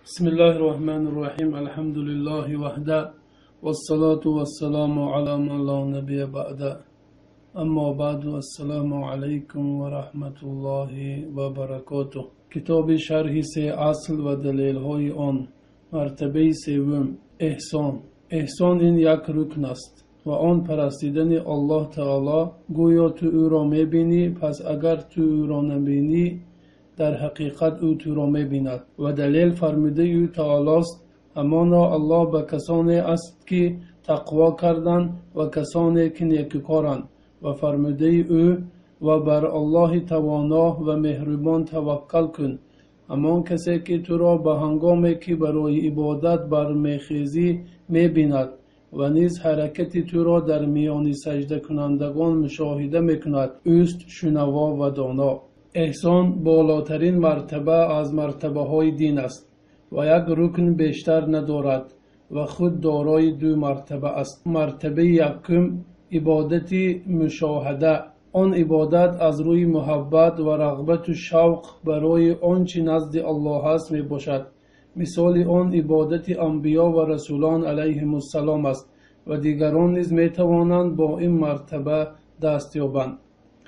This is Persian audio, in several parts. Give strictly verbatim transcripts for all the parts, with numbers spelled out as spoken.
بسم الله الرحمن الرحيم الحمد لله وحده والصلاة والسلام على من لا نبي بعده اما بعد السلام عليكم ورحمة الله وبركاته. کتاب شرح سه اصل و دلیل های آن. مرتبه سوم، احسان. احسان این یک رکن است و آن پرستیدن الله تعالی. گویا تو او را میبینی، پس اگر تو او را نبینی در حقیقت او تو را می‌بیند. و دلیل فرموده او تعالی است: همانا الله به کسانی است که تقوا کردند و کسانی که نیکوکارند. و فرموده او: و بر الله توانا و مهربان توکل کن. همان کسی که تو را به هنگامی که برای عبادت برمیخیزی می‌بیند و نیز حرکت تو را در میان سجده کنندگان مشاهده می‌کند، اوست شنوا و دانا. احسان بالاترین مرتبه از مرتبه های دین است و یک رکن بیشتر ندارد و خود دارای دو مرتبه است. مرتبه یکم، عبادت مشاهده. آن عبادت از روی محبت و رغبت و شوق برای آنچه نزد الله است می باشد. مثال آن عبادت انبیا و رسولان علیهم السلام است و دیگران نیز می توانند با این مرتبه دست یابند.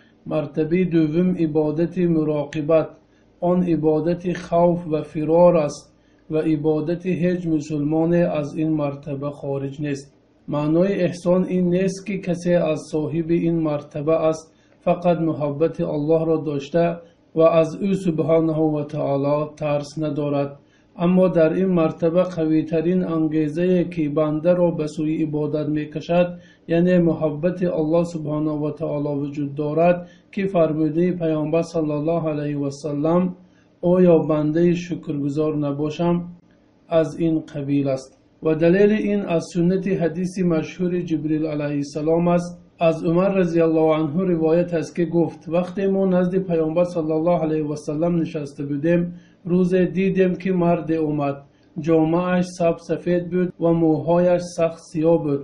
مرتبه دوم، عبادت مراقبت. آن عبادت خوف و فرار است و عبادت هیچ مسلمان از این مرتبه خارج نیست. معنای احسان این نیست که کسی از صاحب این مرتبه است فقط محبت الله را داشته و از او سبحانه و تعالی ترس ندارد، اما در این مرتبه قوی ترین انگیزه که بنده را به سوی عبادت می کشد یعنی محبت الله سبحانه و تعالی وجود دارد که فرموده پیامبر صلی الله علیه و سلم: آیا بنده شکرگزار نباشم؟ از این قبیل است. و دلیل این از سنت حدیث مشهور جبریل علیه السلام است. از عمر رضی الله عنه روایت است که گفت: وقتی ما نزد پیامبر صلی الله علیه و سلم نشسته بودیم، روز دیدیم که مرد اومد. جامه‌اش سبز سفید بود و موهایش سخت سیاه بود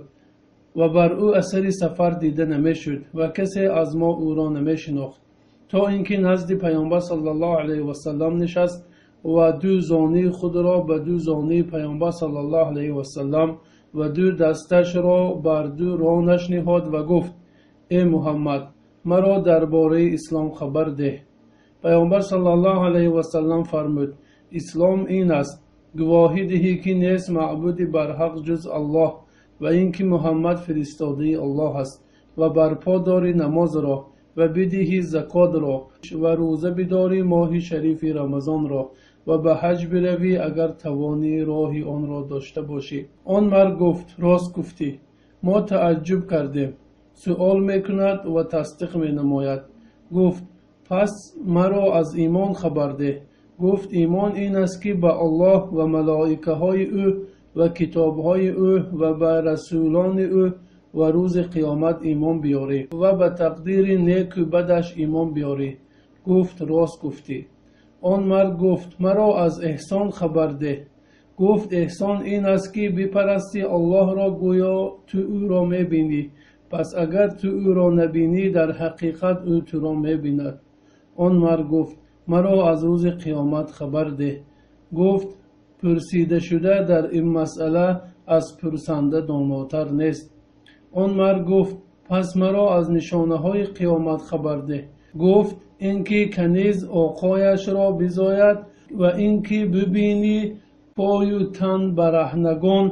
و بر او اثر سفر دیده نمیشد و کسی از ما او را نمیشناخت، تا اینکه نزد پیامبر صلی الله علیه و سلم نشست و دو زانوی خود را به دو زانوی پیامبر صلی الله علیه و سلم و دو دستش را بر دو رانش نهاد و گفت: ای محمد، مرا درباره اسلام خبر ده. پیامبر صلی الله علیه و سلم فرمود: اسلام این است، گواهی دهی که نیست معبود برحق جز الله و اینکه محمد فرستاده الله است و برپا داری نماز را و بدهی زکات را و روزه بداری ماه شریف رمضان را و به حج بروی اگر توانی راه آن را داشته باشی. آن مرد گفت: راست گفتی. ما تعجب کردیم. سؤال میکند و تصدیق می نماید. گفت: پس مرا از ایمان خبر ده. گفت: ایمان این است که به الله و ملائکه های او و کتاب های او و به رسولان او و روز قیامت ایمان بیاری و به تقدیر نیک و بدش ایمان بیاری. گفت: راست گفتی. آن مرد گفت: مرا از احسان خبر ده. گفت: احسان این است که بپرستی الله را گویا تو او را میبینی، پس اگر تو او را نبینی در حقیقت او تو را میبیند. آن مرد گفت: مرا از روز قیامت خبر ده. گفت: پرسیده شده در این مسئله از پرسنده داناتر نیست. آن مرد گفت: پس مرا از نشانه های قیامت خبر ده. گفت: اینکه کنیز آقایش را بزاید و اینکه ببینی پای و تن برهنگان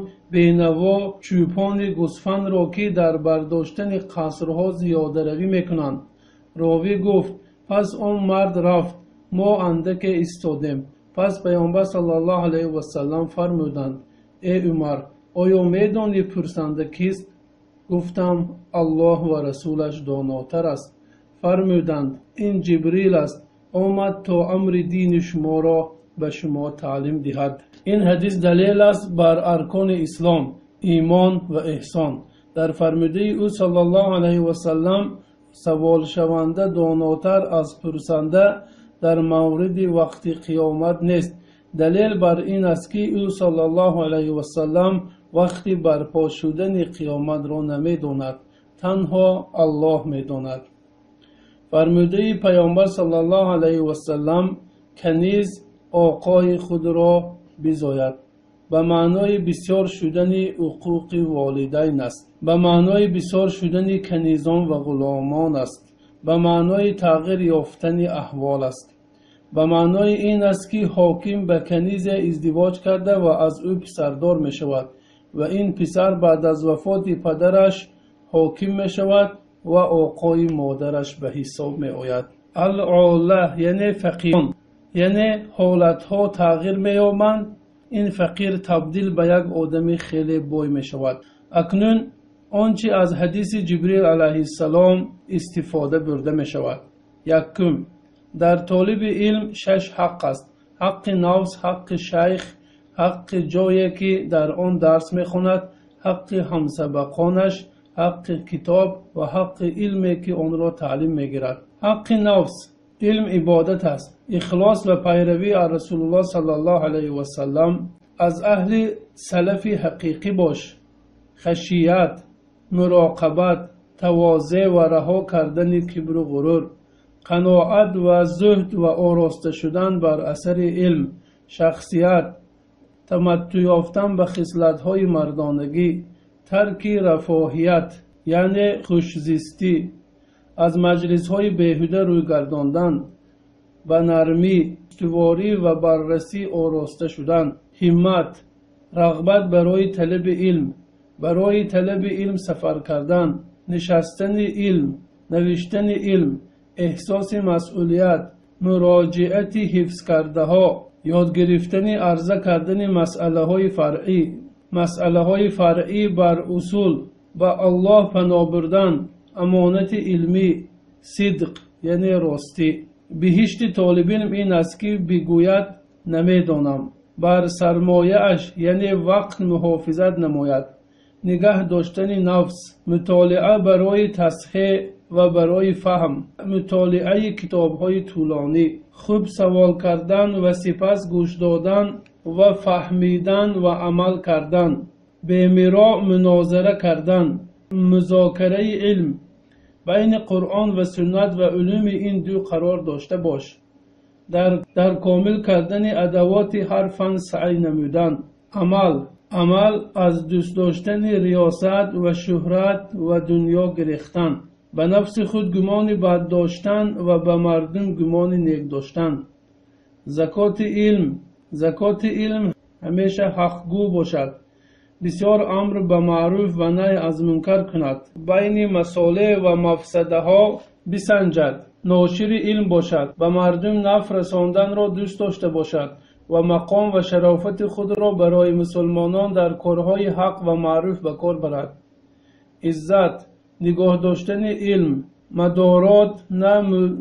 بینوا چوپان گوسفند را که در برداشتن قصرها زیاده روی میکنند. راوی گفت: پس آن مرد رفت، ما اندک ایستادیم. پس پیامبر صلی الله علیه و سلم فرمودند: ای عمر، آیا میدانی پرسنده کیست؟ گفتم: الله و رسولش داناتر است. فرمودند: این جبریل است، آمد تا امر دین شما را به شما تعلیم دهد. این حدیث دلیل است بر ارکان اسلام، ایمان و احسان. در فرموده او صلی الله علیه و سلم: سوال شونده داناتر از پرسنده در مورد وقت قیامت نیست. دلیل بر این است که او صلی الله علیه و سلم وقت برپا شدن قیامت را نمیداند، تنها الله میداند. فرموده پیامبر صلی الله علیه و سلم: کنیز آقای خود را بزاید. به معنای بسیار شدن حقوق والدین است. به معنای بسیار شدن کنیزان و غلامان است. به معنای تغییر یافتن احوال است. به معنای این است که حاکم به کنیز ازدواج کرده و از او پسردار می شود و این پسر بعد از وفات پدرش حاکم می شود و آقای مادرش به حساب می آید. العاله یعنی فقیران، یعنی حالت ها تغییر می یابند. این فقیر تبدیل به یک آدم خیلی بوی می شود. اکنون آنچه از حدیث جبریل علیه السلام استفاده برده می شود. یکم، در طالب علم شش حق است: حق نفس، حق شیخ، حق جایی که در آن درس می خواند، حق همسبقانش، حق کتاب و حق علمی که آن را تعلیم می گیرد. حق نفس، علم عبادت است. اخلاص و پیروی از رسول الله صلی الله علیه و سلم. از اهل سلف حقیقی باش. خشیت، مراقبت، تواضع و رها کردن کبر و غرور. قناعت و زهد و آراسته شدن بر اثر علم. شخصیت، تمتع یافتن به خصلت‌های مردانگی. ترک رفاهیت یعنی خوشزیستی. از مجلس‌های بیهوده روی گرداندن. به نرمی، استواری و بررسی آراسته شدن. همت، رغبت برای طلب علم. برای طلب علم سفر کردن. نشستن علم، نوشتن علم. احساس مسئولیت، مراجعت حفظ کرده ها. یاد گرفتن عرضه کردن مسئله های فرعی. مسئله های فرعی بر اصول. با الله پناه بردن. امانت علمی. صدق یعنی راستی. بهشت طالب علم این است که بگوید نمیدانم. بر سرمایه اش یعنی وقت محافظت نماید. نگه داشتن نفس. مطالعه برای تصحیح و برای فهم. مطالعه کتاب های طولانی. خوب سوال کردن و سپس گوش دادن و فهمیدن و عمل کردن. بی‌مراء مناظره کردن. مذاکره علم. بین قرآن و سنت و علوم این دو قرار داشته باش. در, در کامل کردن ادوات هر فن سعی نمودن. عمل. عمل از دوست داشتن ریاست و شهرت و دنیا گریختن. به نفس خود گمان بد داشتن و به مردم گمان نیک داشتن. زکات علم. زکات علم همیشه حقگو باشد. بسیار امر به معروف و نهی از منکر کند. بین مصالح و مفسده ها بسنجد. ناشر علم باشد. به مردم نفع رساندن را دوست داشته باشد و مقام و شرافت خود را برای مسلمانان در کارهای حق و معروف به کار برد. عزت، نگاه داشتن علم. مدارات نه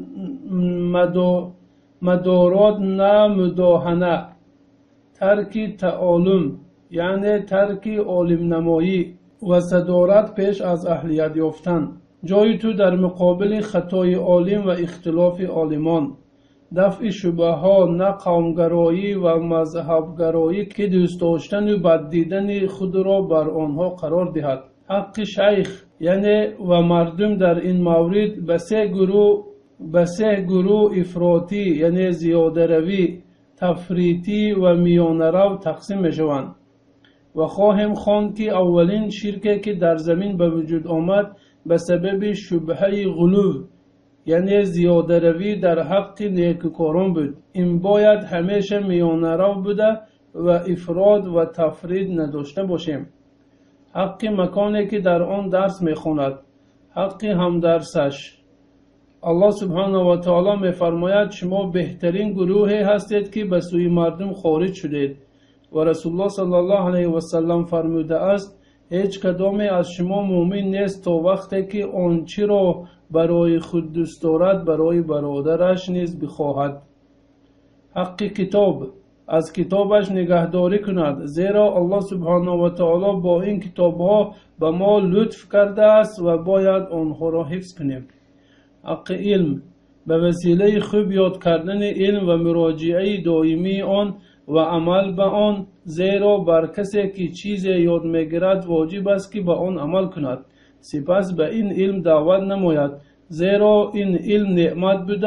مدو مدارات نه مداهنه. ترک تعالم یعنی ترک عالم نمایی و صدارت پیش از اهلیت یافتن. جای تو در مقابل خطای عالم و اختلاف عالمان. دفع شبه ها، نه قومگرایی و مذهبگرایی که دوست داشتن و بد دیدن خود را بر آنها قرار دهد. حق شیخ یعنی و مردم در این مورد به سه گروه به سه گروه افراطی یعنی زیاده روی، تفریطی و میانه رو تقسیم می شوند. و خواهم خواند که اولین شرکی که در زمین به وجود آمد به سبب شبهه غلو یعنی زیاده روی در حق نیکوکاران بود. این باید همیشه میانه رو بوده و افراد و تفرید نداشته باشیم. حق مکانی که در آن درس میخواند. حق هم درسش. الله سبحانه و تعالی میفرماید شما بهترین گروهی هستید که به سوی مردم خارج شدید و رسول الله صلی الله علیه و سلم فرموده است هیچ کدام از شما مؤمن نیست تا وقتی که آنچه را برای خود دوست دارد برای برادرش نیز بخواهد. حق کتاب، از کتابش نگهداری کند، زیرا الله سبحانه و تعالی با این کتابها به ما لطف کرده است و باید آنها را حفظ کنیم. حق علم، به وسیله خوب یاد کردن علم و مراجعه دائمی آن و عمل به آن، زیرا بر کسی که چیز یاد میگیرد واجب است که به آن عمل کند، سپس به این علم دعوت نماید، زیرا این علم نعمت بوده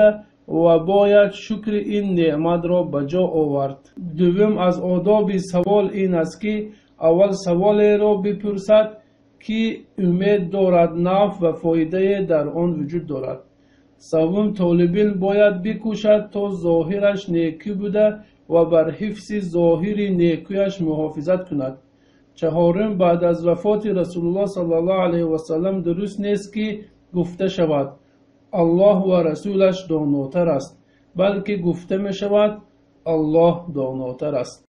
و باید شکر این نعمت را به جا آورد. دوم از آداب سوال این است که اول سوال را بپرسد که امید دارد نفع و فایده در آن وجود دارد. سوم طالبین باید بکوشد تا ظاهرش نیکی بوده و بر حفظ ظاهر نیکیش محافظت کند. چهارم بعد از وفات رسول الله صلی الله علیه و سلم درست نیست که گفته شود الله و رسولش داناتر است، بلکه گفته می شود الله داناتر است.